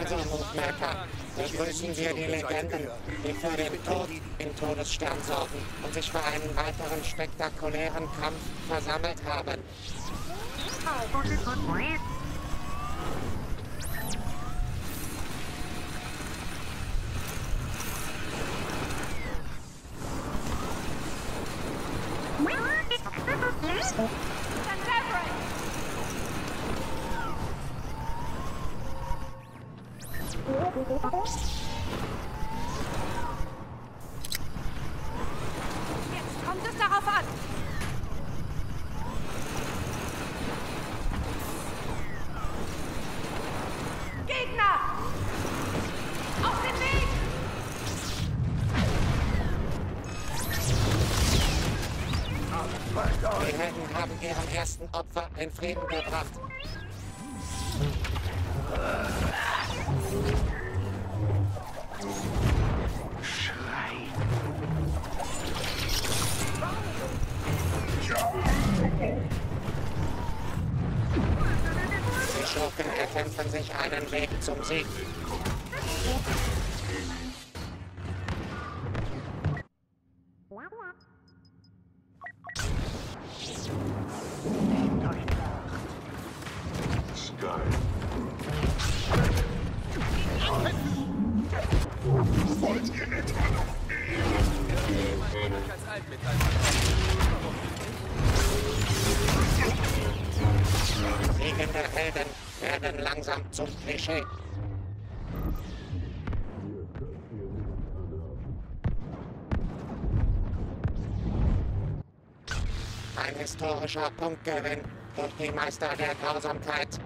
Also, Hofmerker, begrüßen wir die Legenden, die für den Tod im Todesstern sorgen und sich für einen weiteren spektakulären Kampf versammelt haben. Jetzt kommt es darauf an. Gegner! Auf den Weg! Die Helden haben ihren ersten Opfer in Frieden gebracht. Die Schurken erkämpfen sich einen Weg zum Sieg. Wollt ihr etwa noch Siegende Helden werden langsam zum Klischee. Ein historischer Punktgewinn durch die Meister der Grausamkeit.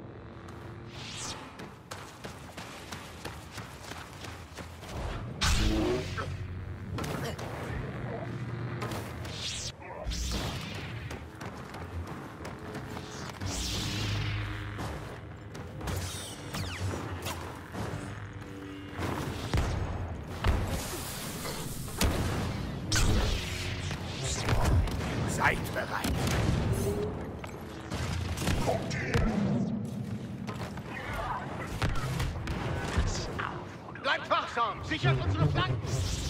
Seid bereit. Kommt her. Bleibt wachsam! Sichert unsere Flanken!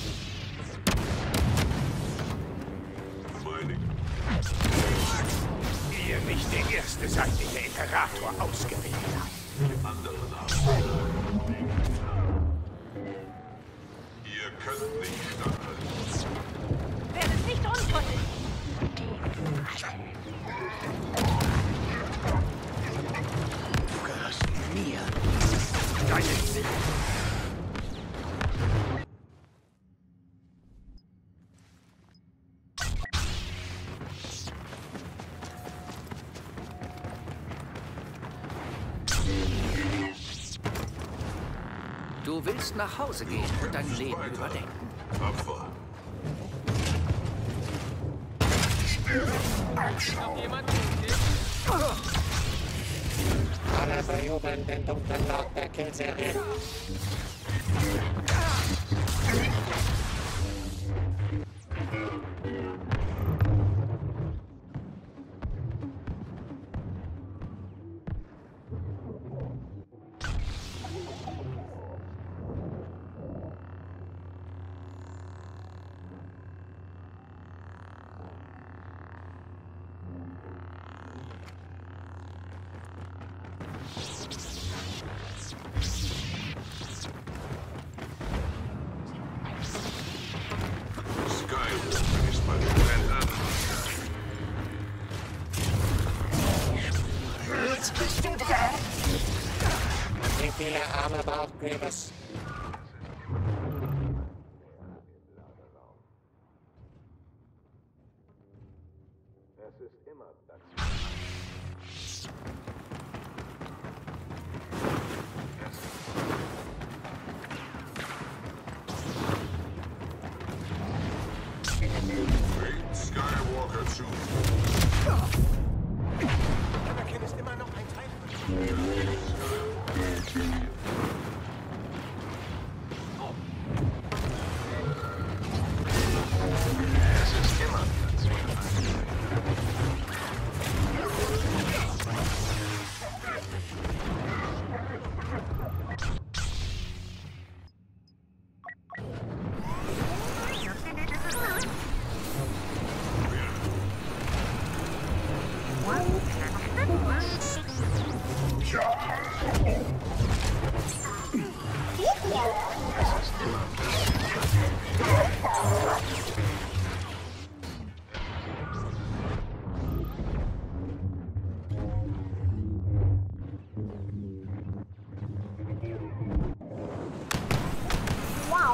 Ihr nicht der Erste seid, den der Imperator ausgewählt hat. Ihr könnt nicht standhalten. Werdet nicht unkundig! Du gehörst mir. Deine Sicht. Du willst nach Hause gehen und dein Leben überdenken. Tapfer. Alle bejubeln den dunklen Lord der Killserie. Skywalker ist bei den Brennern. Jetzt bist du dran. Wie viele Arme braucht Grievous? Es ist immer Platz. Skywalker zu. Anakin ist immer noch ein Teil von Es ist immer Platz.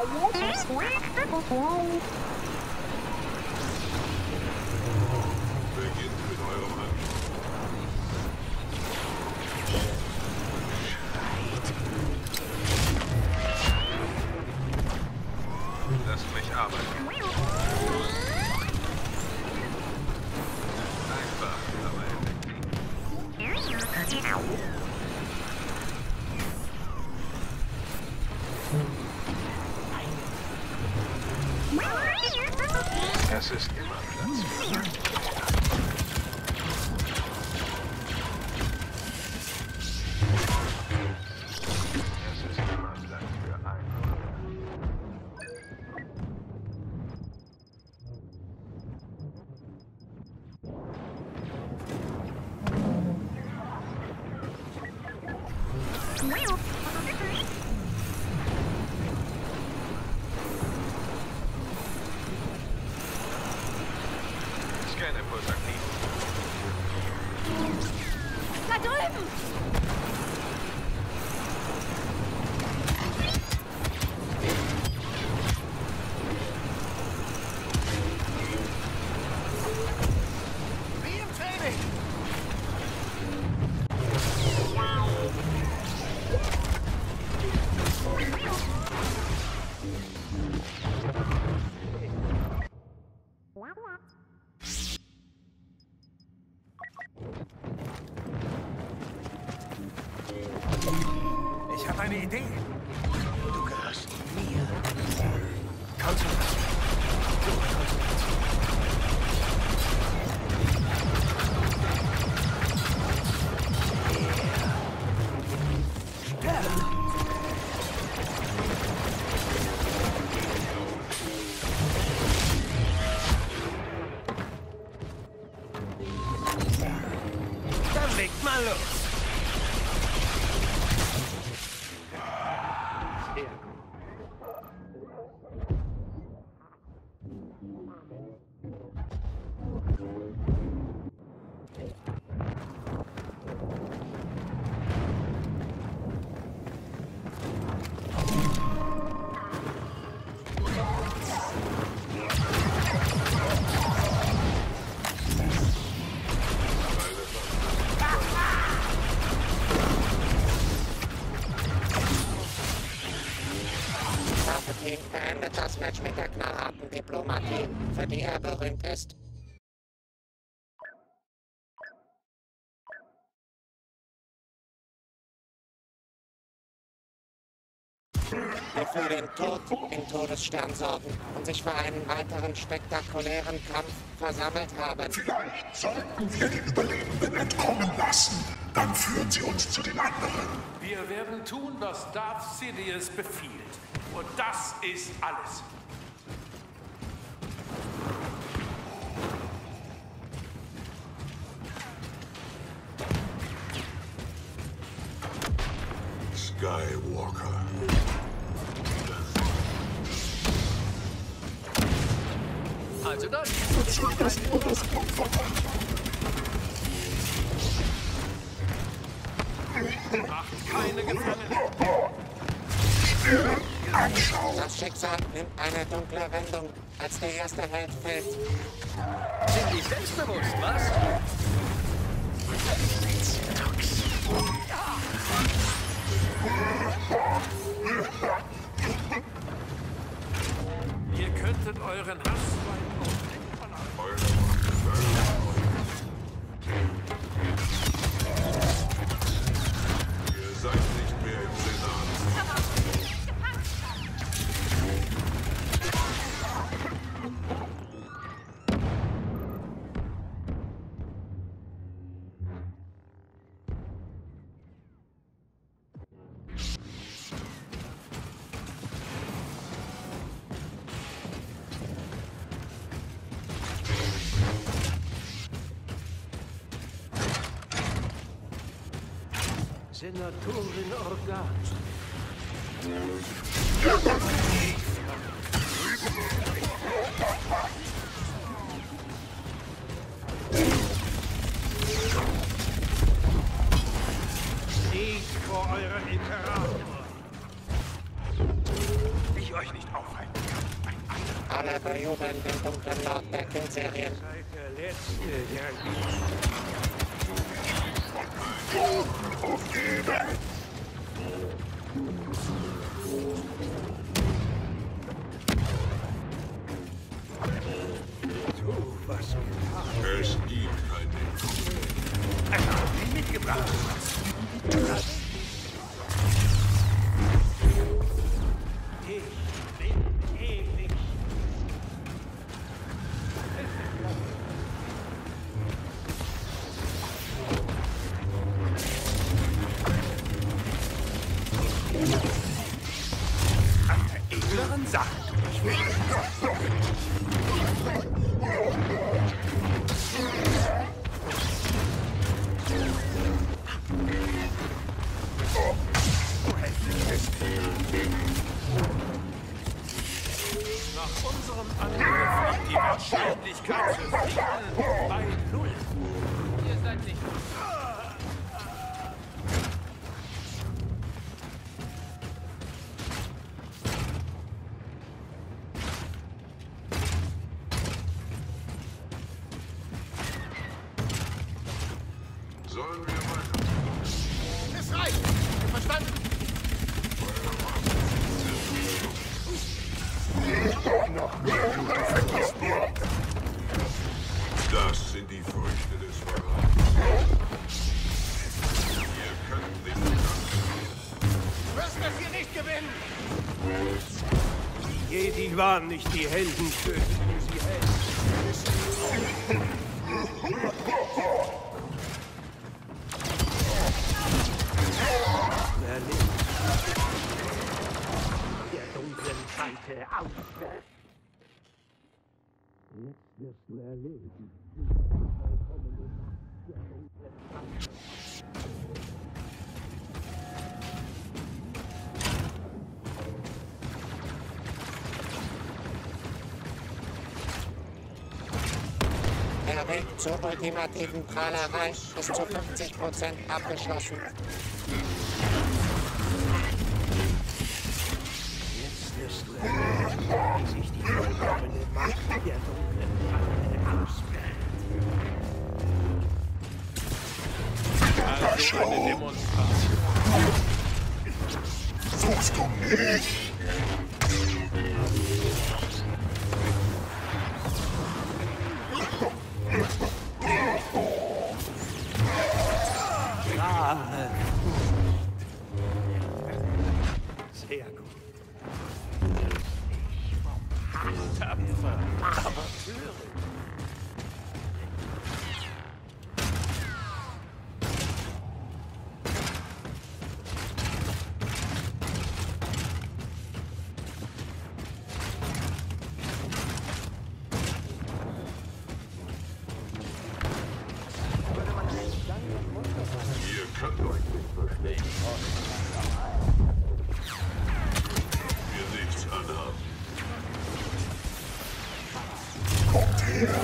Beginnt mit eurem Angriff. Lasst mich arbeiten. Einfach, aber effektiv. Es ist immer Platz für einen. Es ist immer Platz für einen. Scannerpuls aktiv. Da drüben! Wie im Training. Ich habe eine Idee. Du gehörst mir. Konzentration. Dann legt mal los. Palpatine beendet das Match mit der knallharten Diplomatie, für die er berühmt ist. Die für den Tod im Todesstern sorgen und sich für einen weiteren spektakulären Kampf versammelt haben. Vielleicht sollten wir die Überlebenden entkommen lassen. Dann führen sie uns zu den anderen. Wir werden tun, was Darth Sidious befiehlt. Und das ist alles. Skywalker. Also dann. Macht keine Gefangenen. Das Schicksal nimmt eine dunkle Wendung, als der erste Held fällt. Sind die selbstbewusst, was? Ihr könntet euren Hass Ihr seid nicht mehr im Senat. Senatorin Organa. Steht vor eurer Imperator. Ich euch nicht auf. bejubeln den dunklen Lord der Killserien. Seid der Letzte, der du was getan. Es gibt kein Entkommen. Er hat ihn mitgebracht. Ich bin ewig. An der edleren Sache tu ich weh. Nach unserem Angriff liegt die Wahrscheinlichkeit für Frieden bei 0. Ihr seid nicht. Sollen wir weiter? Es reicht. Verstanden? Das sind die Früchte des Verrats. Ihr könnt nicht Du wirst das hier nicht gewinnen! Die Jedi waren nicht die Heldentöter, die sie hält. Der dunklen Seite aufwärts. Jetzt wirst du erleben. Der Weg zur ultimativen Prahlerei ist zu 50% abgeschlossen. Jetzt wirst du erleben, wie sich die vollkommene Macht der dunklen Seite ausbreitet. Also eine Demonstration. Suchst du mich? Rache. Sehr gut. Tapfer, aber töricht. Ihr könnt euch nicht verstehen. Wir nichts anhaben. Kommt her!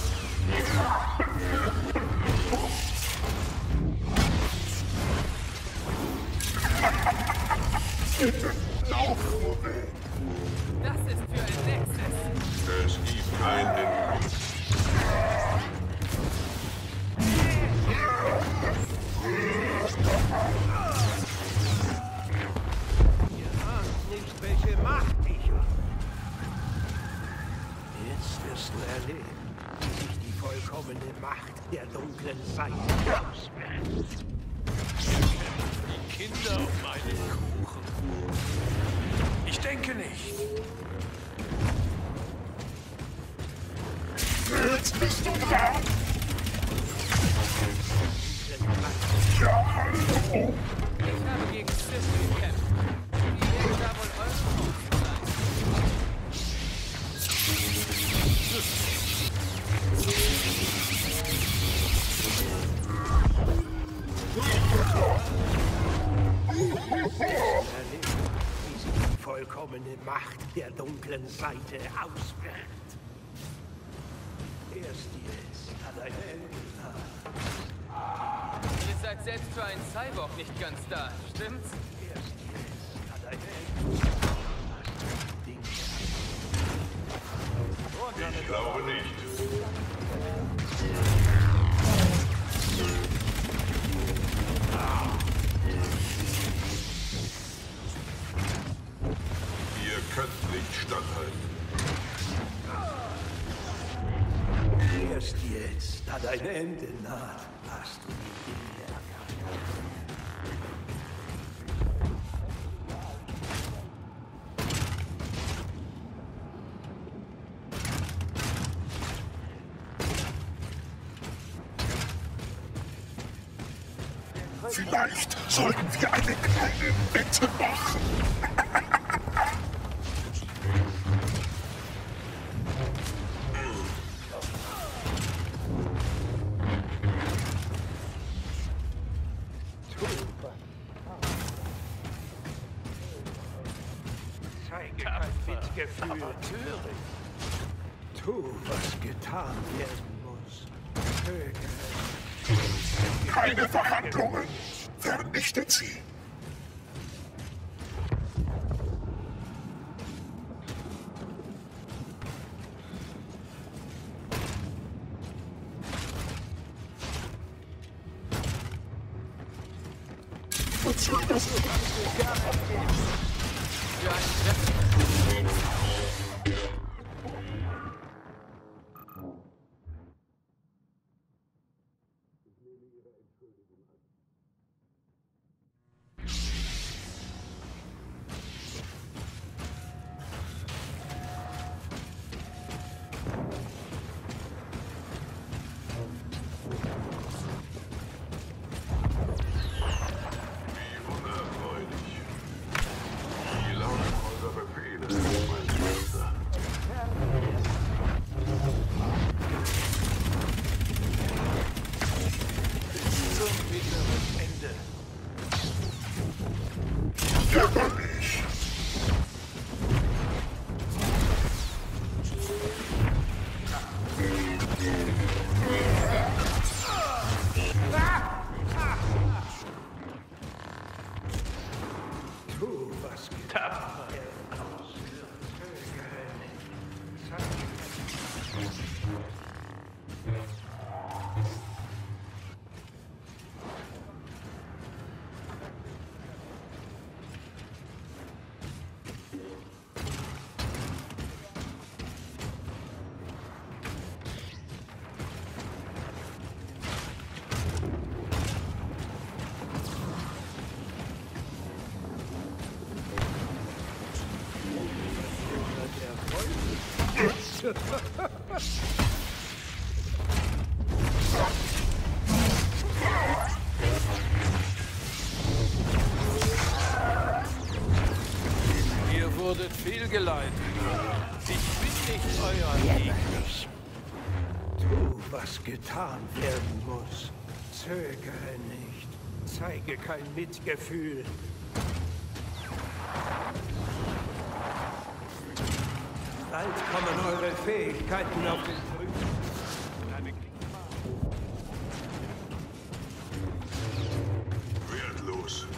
Lauf nur weg! Das ist für ein Nexus. Es gibt kein Entkommen. Ihr ahnt nicht, welche Macht ich habe. Jetzt wirst du erleben, wie sich die vollkommene Macht der dunklen Seite ausbreitet. Die Kinder um meinen Kuchen. Ich denke nicht. Jetzt bist du dran! Ich habe gegen Sith gekämpft. Wie werden da wohl eure Chancen sein? Wie sich die vollkommene Macht der dunklen Seite ausbreitet. Erst jetzt hat ein Eltern. Ihr seid selbst für einen Cyborg nicht ganz da, stimmt's? Erst jetzt hat ein Eltern. glaube nicht. Ihr könnt nicht standhalten. Erst jetzt, da dein Ende naht, hast du die Dinge erkannt. Vielleicht sollten wir eine kleine Wette machen. Zeige kein Mitgefühl. Tu, was getan werden muss. Zögere. Keine Verhandlungen. Vernichtet sie. Wozu das? Ihr wurdet fehlgeleitet. Ich bin nicht euer Gegner. Tu, was getan werden muss. Zögere nicht. Zeige kein Mitgefühl. Bald kommen eure Fähigkeiten auf den Prüfung. Wertlos.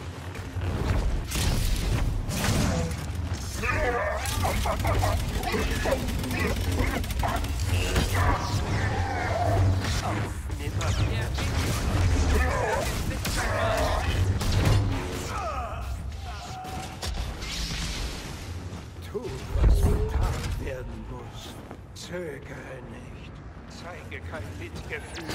Tu, was getan werden muss. Zögere nicht. Zeige kein Mitgefühl.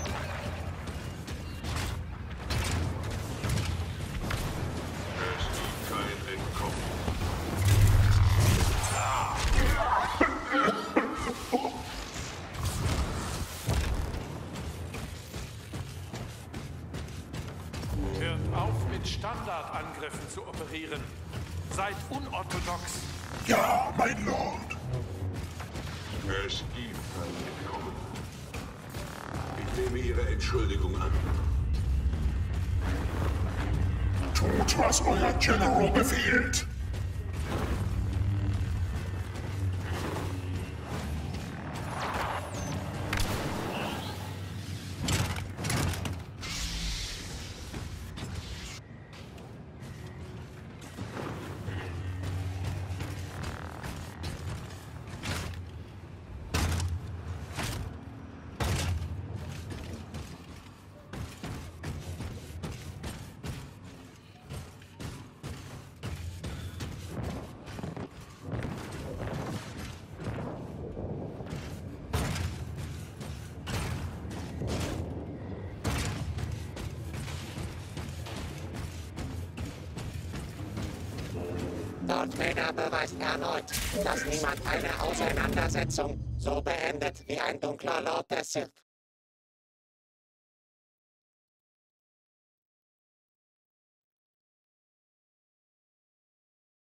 Es gibt kein Entkommen. Hört auf, mit Standardangriffen zu operieren. Seid unorthodox. Ja, mein Lord. Es gibt kein Entkommen. Ich nehme Ihre Entschuldigung an. Tut, was euer General befiehlt. Darth Vader beweist erneut, dass niemand eine Auseinandersetzung so beendet wie ein dunkler Lord der Sith.